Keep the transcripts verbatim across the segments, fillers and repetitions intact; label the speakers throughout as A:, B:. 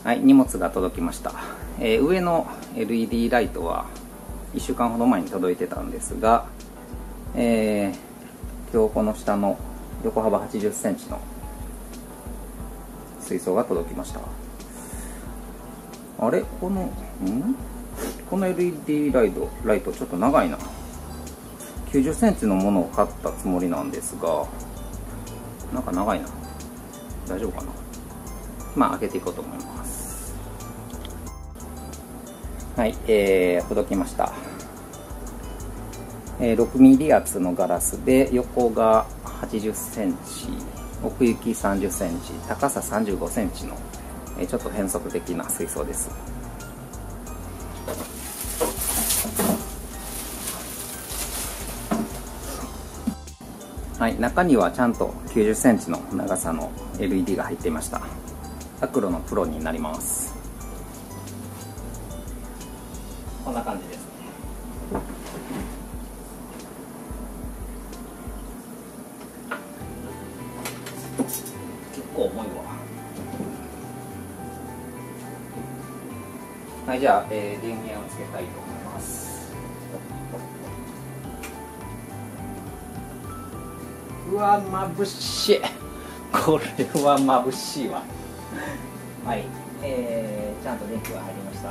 A: はい、荷物が届きました。えー、上の エルイーディー ライトはいっしゅうかんほど前に届いてたんですが、えー、今日この下の横幅はちじゅっセンチの水槽が届きました。あれこのんこの エルイーディー ライトライトちょっと長いな。きゅうじゅっセンチのものを買ったつもりなんですが、なんか長いな。大丈夫かな。まあ開けていこうと思います。はい、えー、届きました。えー、ろくミリ厚のガラスで、横がはちじゅっセンチ、奥行きさんじゅっセンチ、高ささんじゅうごセンチの、えー、ちょっと変則的な水槽です。はい、中にはちゃんときゅうじゅっセンチの長さの エルイーディー が入っていました。アクロのプロになります。こんな感じですね。結構重いわ。はい、じゃあ、えー、電源をつけたいと思います。うわ、眩しい。これは眩しいわ。はい、えー、ちゃんと電気が入りました。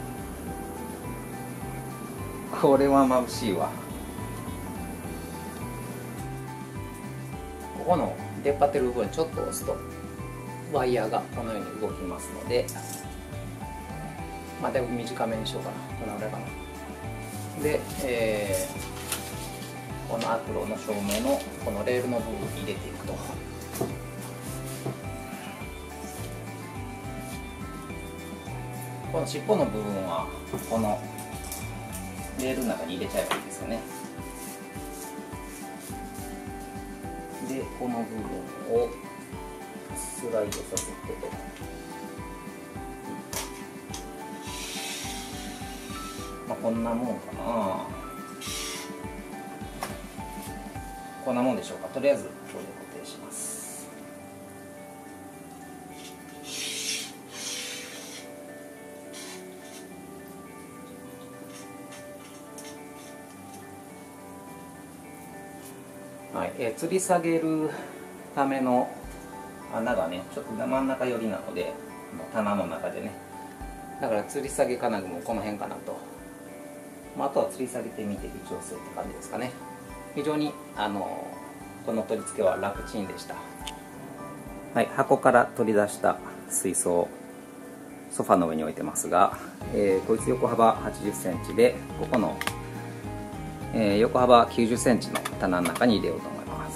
A: これは眩しいわ。ここの出っ張ってる部分ちょっと押すとワイヤーがこのように動きますので、まあだいぶ短めにしようかな。このぐらいかな。で、えー、このアクロの照明のこのレールの部分に入れていくと。この尻尾の部分はこのレールの中に入れちゃえばいいですよね。で、この部分をスライドさせてと。まあこんなもんかな。こんなもんでしょうか。とりあえずこれで固定します。はい、えー、吊り下げるための穴がね、ちょっと真ん中寄りなので、棚の中でね、だから吊り下げ金具もこの辺かなと、まあ、あとは吊り下げてみて微調整って感じですかね。非常にあのこの取り付けは楽ちんでした。はい、箱から取り出した水槽ソファの上に置いてますが、えー、こいつ横幅はちじゅっセンチで、ここのえー、横幅きゅうじゅっセンチの棚の中に入れようと思います。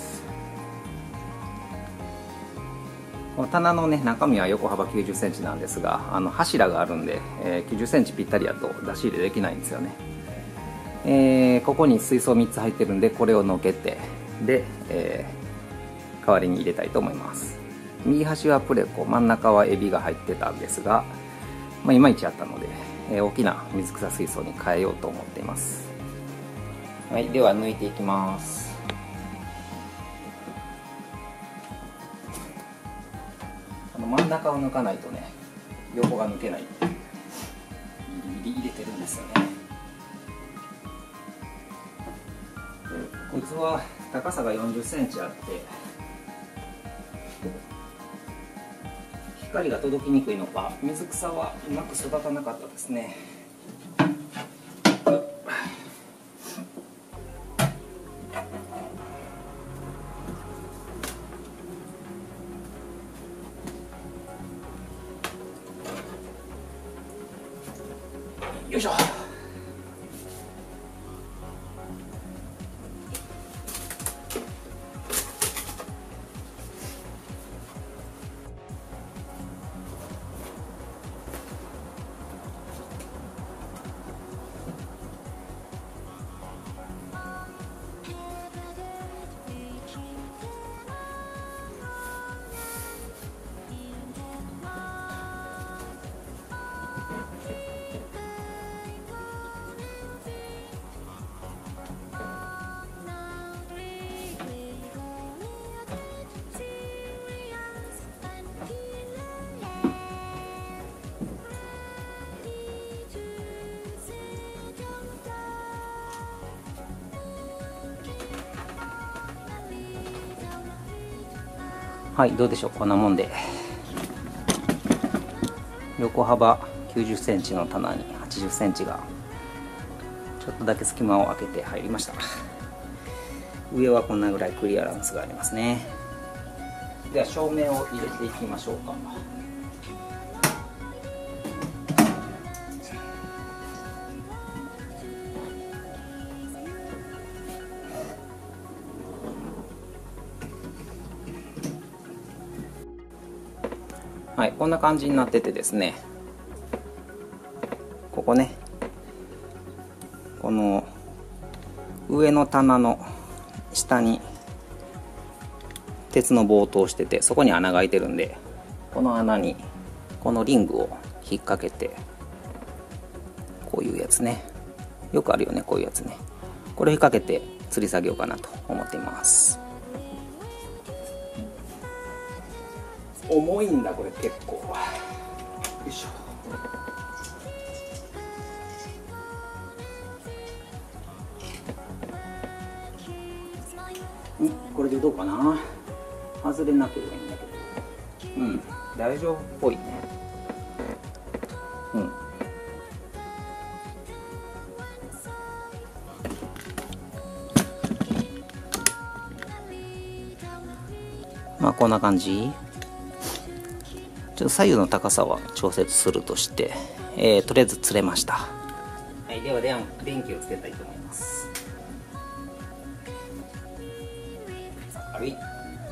A: この棚の、ね、中身は横幅きゅうじゅっセンチなんですが、あの柱があるんで、えー、きゅうじゅっセンチぴったりだと出し入れできないんですよね。えー、ここに水槽みっつ入ってるんで、これをのけてで、えー、代わりに入れたいと思います。右端はプレコ、真ん中はエビが入ってたんですが、まあ、いまいちあったので、えー、大きな水草水槽に変えようと思っています。はい、では抜いていきます。この真ん中を抜かないとね、横が抜けない。ギリギリ入れてるんですよね。こいつは高さがよんじゅっセンチあって、光が届きにくいのか、水草はうまく育たなかったですね。よいしょ。 はい、どうでしょう、こんなもんで横幅きゅうじゅっセンチの棚にはちじゅっセンチがちょっとだけ隙間を空けて入りました。上はこんなぐらいクリアランスがありますね。では照明を入れていきましょうか。はい、こんな感じになっててですね、ここね、この上の棚の下に鉄の棒を通してて、そこに穴が開いてるんで、この穴にこのリングを引っ掛けて、こういうやつね、よくあるよね、こういうやつね、これを引っ掛けて吊り下げようかなと思っています。重いんだこれ結構。よいしょ。んこれでどうかな。外れなければいいんだけど、うん大丈夫っぽいね。うん。まあこんな感じ。ちょっと左右の高さは調節するとして、えー、とりあえず釣れました。はい、では電気をつけたいと思います。軽い。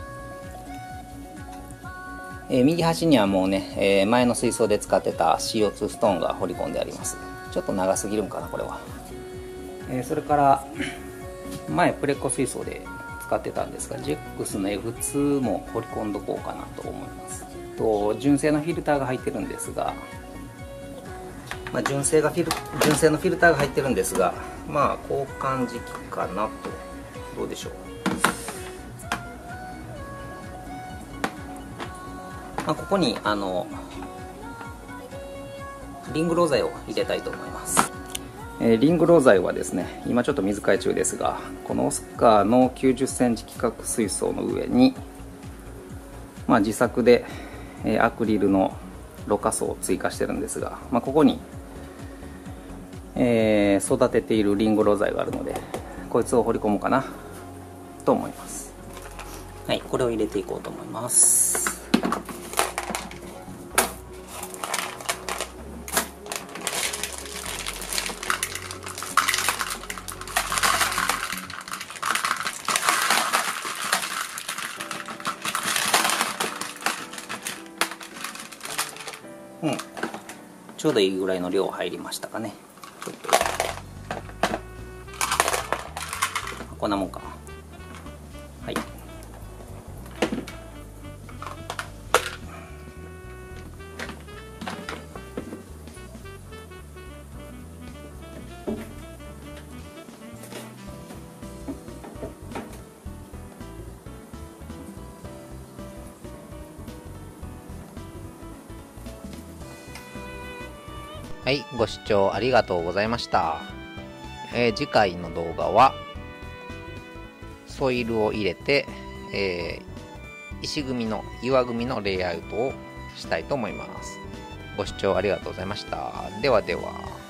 A: えー、右端にはもうね、えー、前の水槽で使ってた シーオーツー ストーンが掘り込んであります。ちょっと長すぎるんかなこれは。えー、それから前プレコ水槽で使ってたんですが、ジェックスの エフツー も掘り込んどこうかなと思います。と純正のフィルターが入ってるんですが、まあ、純正がフィル純正のフィルターが入ってるんですが、まあ交換時期かなと。どうでしょう。まあ、ここにあのリングロ材を入れたいと思います。えー、リングロ材はですね、今ちょっと水替え中ですが、このオスカーのきゅうじゅっセンチ規格水槽の上に、まあ、自作でアクリルのろ過層を追加してるんですが、まあ、ここに、えー、育てているリンゴロ材があるので、こいつを掘り込もうかなと思います。はい、これを入れていこうと思います。うん、ちょうどいいぐらいの量入りましたかね。ちょっとこんなもんか。はい。はい、ご視聴ありがとうございました。えー、次回の動画はソイルを入れて、えー、石組みの岩組みのレイアウトをしたいと思います。ご視聴ありがとうございました。ではでは。